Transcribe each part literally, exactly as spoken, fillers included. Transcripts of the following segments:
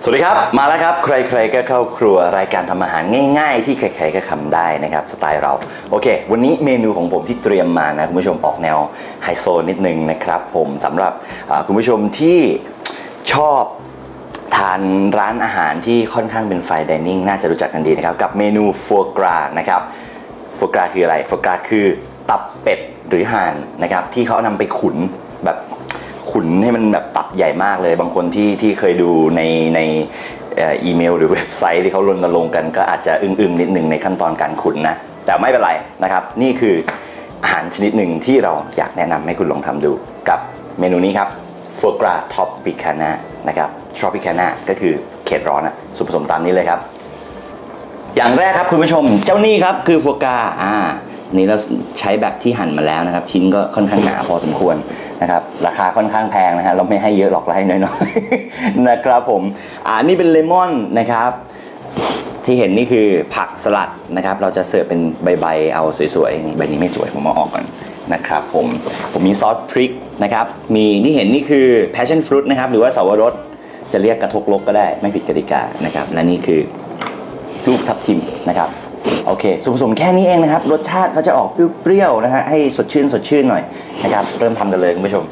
สวัสดีครับมาแล้วครับใครๆก็เข้าครัวรายการทำอาหารง่ายๆที่ใครๆก็ทำได้นะครับสไตล์เราโอเควันนี้เมนูของผมที่เตรียมมานะคุณผู้ชมออกแนวไฮโซนิดนึงนะครับผมสำหรับคุณผู้ชมที่ชอบทานร้านอาหารที่ค่อนข้างเป็นไฟน์ไดนิ่งน่าจะรู้จักกันดีนะครับกับเมนูฟัวกรานะครับฟัวกราคืออะไรฟัวกราคือตับเป็ดหรือห่านนะครับที่เขานำไปขุนแบบขุนให้มันแบบตับใหญ่มากเลยบางคนที่ที่เคยดูในในอีเมลหรือเว็บไซต์ที่เขารณรงค์กันก็อาจจะอึ้งๆนิดนึงในขั้นตอนการขุนนะแต่ไม่เป็นไรนะครับนี่คืออาหารชนิดหนึ่งที่เราอยากแนะนำให้คุณลองทำดูกับเมนูนี้ครับฟัวกราทรอปิคาน่านะครับทรอปิคาน่าก็คือเขตร้อนอะส่วนผสมตามนี้เลยครับอย่างแรกครับคุณผู้ชมเจ้านี่ครับคือฟัวกราอ่านี่เราใช้แบบที่หั่นมาแล้วนะครับชิ้นก็ค่อนข้างหนาพอสมควรนะครับราคาค่อนข้างแพงนะฮะเราไม่ให้เยอะหรอกเราให้น้อยๆ นะครับผมอ่านี่เป็นเลมอนนะครับที่เห็นนี่คือผักสลัดนะครับเราจะเสิร์ฟเป็นใบๆเอาสวยๆนี่ใบนี้ไม่สวยผมเอาออกก่อนนะครับผมผมมีซอสพริกนะครับมีที่เห็นนี่คือ passion fruit นะครับหรือว่าสาวรสจะเรียกกระทกลกก็ได้ไม่ผิดกติกานะครับและนี่คือลูกทับทิมนะครับโอเคส่วนผสมแค่นี้เองนะครับรสชาติเขาจะออกเปรี้ยวๆนะฮะให้สดชื่นสดชื่นหน่อยนะครับเริ่มทำกันเลยคุณผู้ชม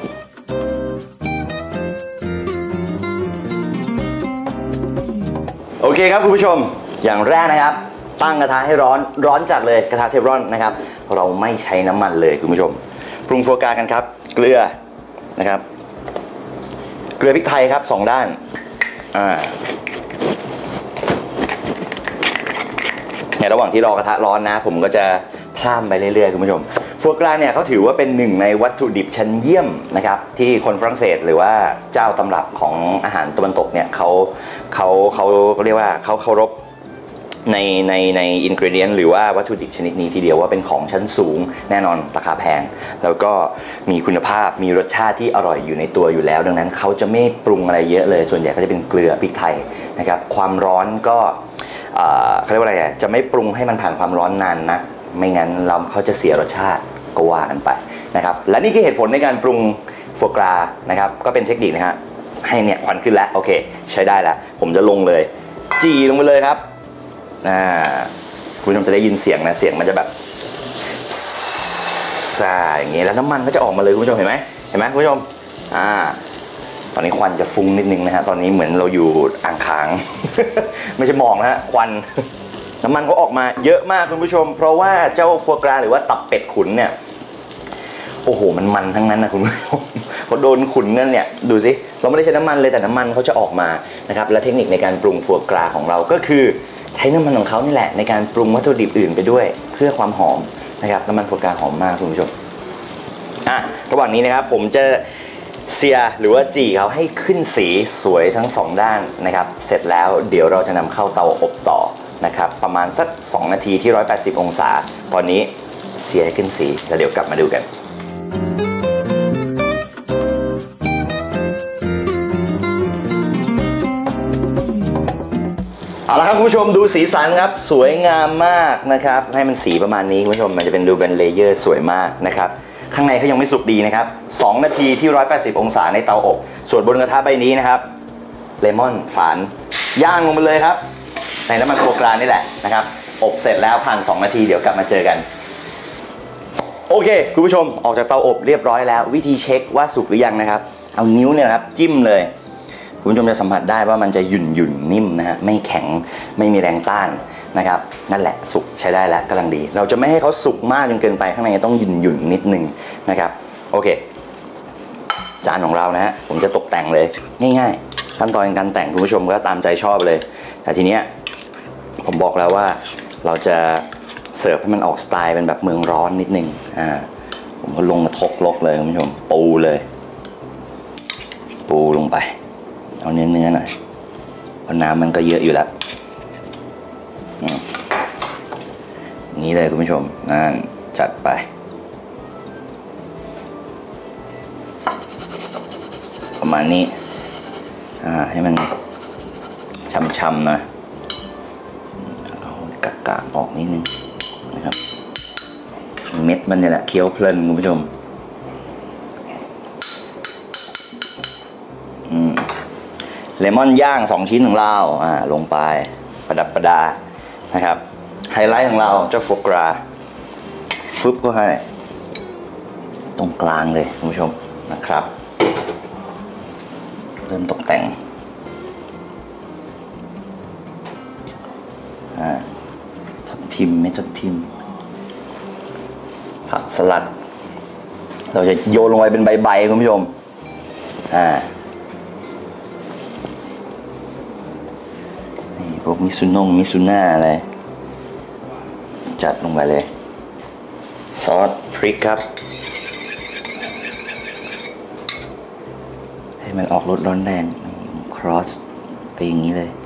โอเคครับคุณผู้ชมอย่างแรกนะครับตั้งกระทะให้ร้อนร้อนจัดเลยกระทะเทฟลอนนะครับเราไม่ใช้น้ำมันเลยคุณผู้ชมปรุงฟัวกรากันครับเกลือนะครับเกลือพริกไทยครับสองด้านอ่าในระหว่างที่รอกระทะร้อนนะผมก็จะพล่ำไปเรื่อยๆคุณผู้ชมฟัวกราเนี่ยเขาถือว่าเป็นหนึ่งในวัตถุดิบชั้นเยี่ยมนะครับที่คนฝรั่งเศสหรือว่าเจ้าตำรับของอาหารตะวันตกเนี่ยเขาเขาเขาเรียกว่าเขาเคารพในในในอินกรีเดียนหรือว่าวัตถุดิบชนิดนี้ทีเดียวว่าเป็นของชั้นสูงแน่นอนราคาแพงแล้วก็มีคุณภาพมีรสชาติที่อร่อยอยู่ในตัวอยู่แล้วดังนั้นเขาจะไม่ปรุงอะไรเยอะเลยส่วนใหญ่ก็จะเป็นเกลือพริกไทยนะครับความร้อนก็เขาเรียกว่าอะไรอ่ะจะไม่ปรุงให้มันผ่านความร้อนนานนะไม่งั้นเราเขาจะเสียรสชาติก็ว่ากันไปนะครับและนี่คือเหตุผลในการปรุงฟัวกรานะครับก็เป็นเทคนิคนะฮะให้เนี่ยควันขึ้นแล้วโอเคใช้ได้แล้วผมจะลงเลยจีลงไปเลยครับอ่าคุณผู้ชมจะได้ยินเสียงนะเสียงมันจะแบบซ่าอย่างงี้แล้วน้ำมันก็จะออกมาเลยคุณผู้ชมเห็นไหมเห็นไหมคุณผู้ชมอ่าตอนนี้ควันจะฟุ้งนิดนึงนะฮะตอนนี้เหมือนเราอยู่อ่างค้าง ไม่ใช่หมอกนะฮะควันน้ำมันก็ออกมาเยอะมากคุณผู้ชมเพราะว่าเจ้าฟัวกราหรือว่าตับเป็ดขุนเนี่ยโอ้โหมันมันทั้งนั้นนะคุณผู้ชมพอโดนขุนนั่นเนี่ยดูสิเราไม่ได้ใช้น้ำมันเลยแต่น้ำมันเขาจะออกมานะครับและเทคนิคในการปรุงฟัวกราของเราก็คือใช้น้ำมันของเขานี่แหละในการปรุงวัตถุดิบอื่นไปด้วยเพื่อความหอมนะครับน้ำมันฟัวกราหอมมากคุณผู้ชมอ่ะระหว่างนี้นะครับผมจะเสียหรือว่าจี่เขาให้ขึ้นสีสวยทั้งสองด้านนะครับเสร็จแล้วเดี๋ยวเราจะนำเข้าเตาอบต่อนะครับประมาณสักสองนาทีที่หนึ่งร้อยแปดสิบองศาตอนนี้เสียให้ขึ้นสีแล้วเดี๋ยวกลับมาดูกันเอาละครับคุณผู้ชมดูสีสันครับสวยงามมากนะครับให้มันสีประมาณนี้คุณผู้ชมมันจะเป็นดูเป็นเลเยอร์สวยมากนะครับข้างในเขายังไม่สุกดีนะครับสองนาทีที่หนึ่งร้อยแปดสิบองศาในเตาอบส่วนบนกระทะใบนี้นะครับเลมอนฝานย่างลงไปเลยครับในน้ำมันฟัวกรานี่แหละนะครับอบเสร็จแล้วผ่านสองนาทีเดี๋ยวกลับมาเจอกันโอเคคุณผู้ชมออกจากเตาอบเรียบร้อยแล้ววิธีเช็คว่าสุกหรือยังนะครับเอานิ้วเนี่ยนะครับจิ้มเลยคุณผู้ชมจะสัมผัสได้ว่ามันจะหยุ่นหยุ่นนิ่มนะฮะไม่แข็งไม่มีแรงต้านนะครับนั่นแหละสุกใช้ได้แล้วกำลังดีเราจะไม่ให้เขาสุกมากจนเกินไปข้างในต้องหยุ่นหยุ่นนิดนึงนะครับโอเคจานของเรานะฮะผมจะตกแต่งเลยง่ายๆขั้นตอนการแต่งคุณผู้ชมก็ตามใจชอบเลยแต่ทีเนี้ยผมบอกแล้วว่าเราจะเสิร์ฟให้มันออกสไตล์เป็นแบบเมืองร้อนนิดนึงอ่าผมก็ลงกระทกลกเลยคุณผู้ชมปูเลยปูลงไปเอาเนื้อเนื้อหน่อยเพราะน้ำมันก็เยอะอยู่แล้วอย่างนี้เลยคุณผู้ชมนั่นจัดไปประมาณนี้อ่าให้มันช่ำๆหน่อยเอากากๆออกนิดนึงนะครับเม็ดมันเนี่ยแหละเคี้ยวเพลินคุณผู้ชมเลมอนย่างสองชิ้นของเราอ่าลงไปประดับประดานะครับไฮไลท์ของเราเจ้าโฟกราฟึบก็ให้ตรงกลางเลยคุณผู้ชมนะครับเริ่มตกแต่งอ่าทับทิมไม่ทับทิมผักสลัดเราจะโยนลงไปเป็นใบๆคุณผู้ชมอ่านี่พวกมิซุนงมิซุน่าอะไรจัดลงไปเลยซอสพริกครับให้มันออกรสร้อนแรงครอสไปอย่างนี้เลย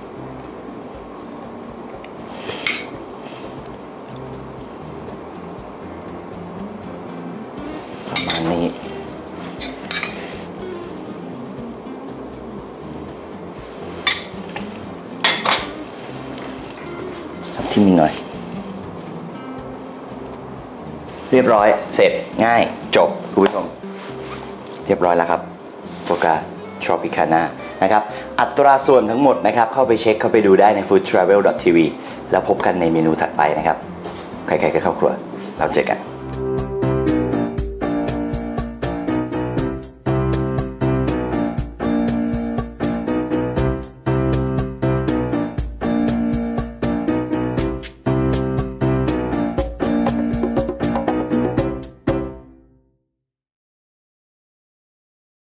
ประมาณนี้ทับทิมอีกหน่อยเรียบร้อยเสร็จง่ายจบคุณผู้ชมเรียบร้อยแล้วครับโฟกาทรอปิคาน่านะครับอัตราส่วนทั้งหมดนะครับเข้าไปเช็คเข้าไปดูได้ใน ฟู้ดทราเวล ดอท ที วี แล้วพบกันในเมนูถัดไปนะครับใครๆก็เข้าครัวเราเจอกัน